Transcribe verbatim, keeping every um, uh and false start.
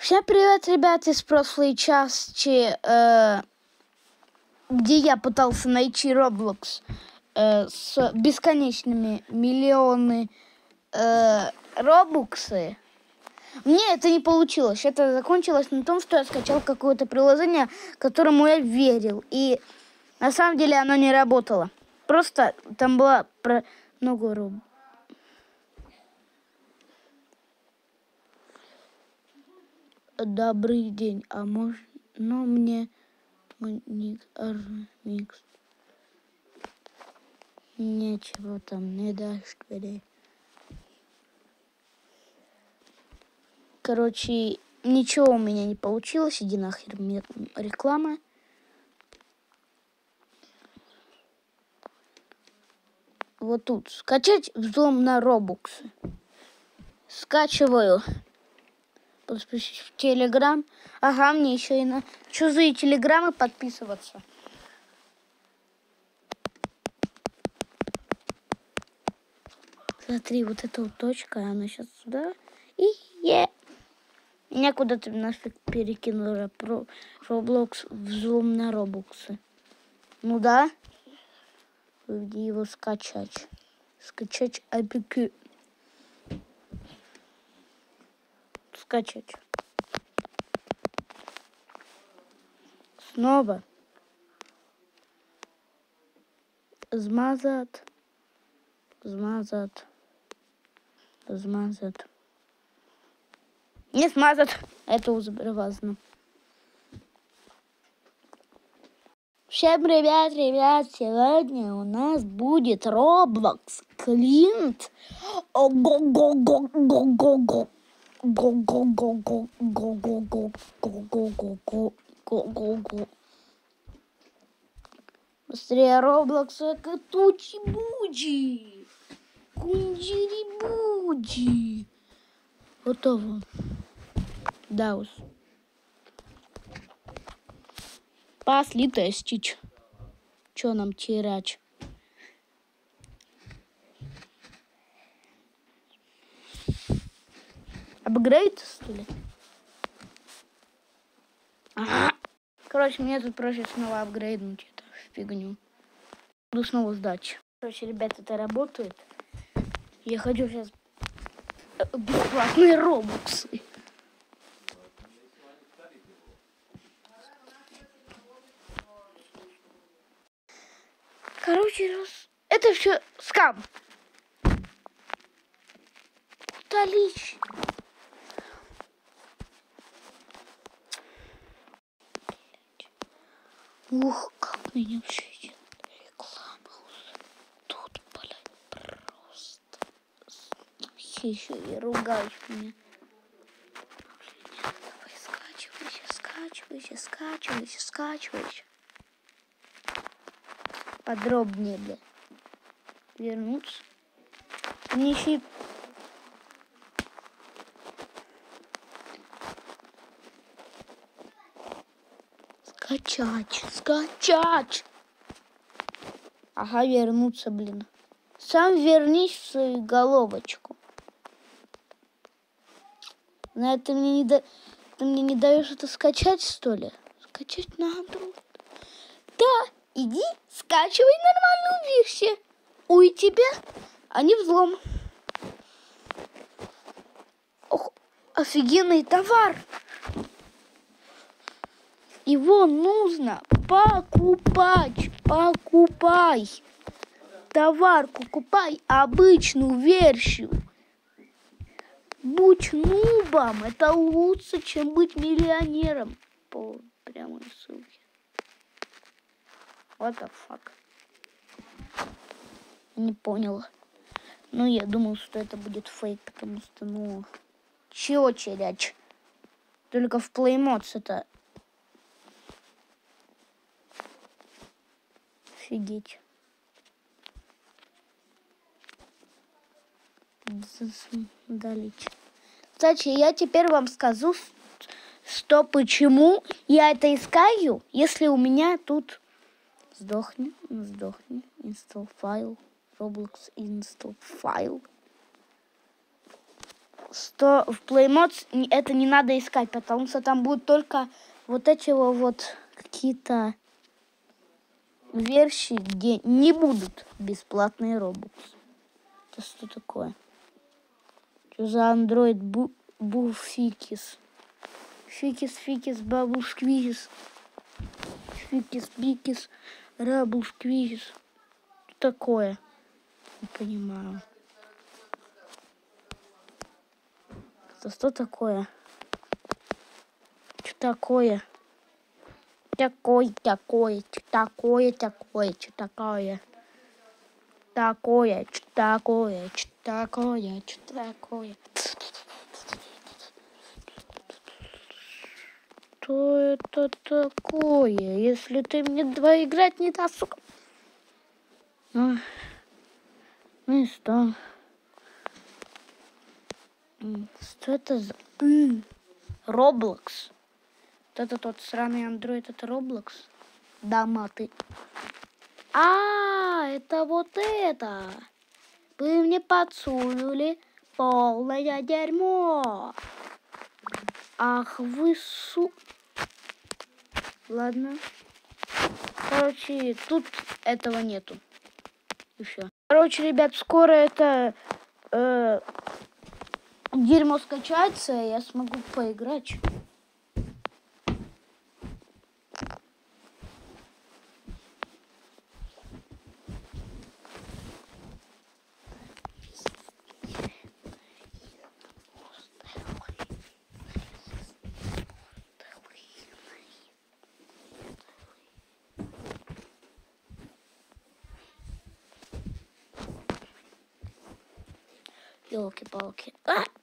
Всем привет, ребят, из прошлой части, э, где я пытался найти Roblox э, с бесконечными миллионы э, робоксы. Мне это не получилось. Это закончилось на том, что я скачал какое-то приложение, которому я верил. И на самом деле оно не работало. Просто там было про много робоксов. Добрый день, а можно мне микс? Ничего там не дашь, говори. Короче, ничего у меня не получилось. Иди нахер, реклама. Вот тут. Скачать взлом на робоксы. Скачиваю. Подпишись в Телеграм. Ага, мне еще и на чужие телеграммы подписываться. Смотри, вот эта вот точка, она сейчас сюда. И е. Меня куда-то нафиг перекинули про Roblox, взлом на робоксы. Ну да. Где его скачать? Скачать эй пи кей. Скачать. Снова. Змазать. Змазать. Змазать. Не смазать. Это уже важно. Всем привет, ребят. Сегодня у нас будет Roblox Клинт. Го-го-го-го-го-го-го. Го-го-го-го-го-го-го-го-го-го-го. Быстрее Roblox, катучи-буджи. Кунджири-буджи. Готово. Да уж. Пошли тестить. Чё нам терять? Апгрейд, что ли? Ага. Короче, мне тут проще снова апгрейднуть эту фигню. Буду снова сдать. Короче, ребят, это работает. Я хочу сейчас бесплатные робоксы. Короче, это все скам. Удалить. Ух, как меня вообще идет реклама. Тут, блядь, просто. Еще и ругают меня. Давай скачивайся, скачивайся, скачивайся, скачивайся. Подробнее, бля. Вернуться. Мне еще и... Скачать, скачать. Ага, вернуться, блин. Сам вернись в свою головочку. На это мне не да... Ты мне не даешь это скачать, что ли? Скачать надо. Да, иди, скачивай нормальную версию. Ой, тебя, а не взлом. Ох, офигенный товар. Его нужно покупать. Покупай. Товар покупай, обычную версию. Будь нубом. Это лучше, чем быть миллионером. По прямой ссылке. What the fuck? Не понял. Ну, я думал, что это будет фейк, потому что, ну... Чего терять? Только в Play Mods это... Офигеть. Удалить. Кстати, я теперь вам скажу, что почему я это искаю, если у меня тут... Сдохни, сдохни, install файл, Roblox install файл. что в Playmods это не надо искать, потому что там будут только вот эти вот какие-то версии, где не будут бесплатные Robux. Это что такое? Что за Android бу буфикис? Фикис, фикис, бабус, квизис. Фикис, бикис, рабус, квизис. Что такое? Не понимаю. Это что такое? Что такое? Такое, такое, что такое, такое, что такое? Такое, что такое, что такое, что такое? Что это такое? Если ты мне два играть не даст, сука. Ну, ну и что? Что это за... Roblox. Вот это тот сраный Android, это Roblox. Да, маты. А, это вот это. Вы мне подсунули полное дерьмо. Ах, вы су... Ладно. Короче, тут этого нету. Еще. Короче, ребят, скоро это э, дерьмо скачается, и я смогу поиграть. Ёлки-палки. А!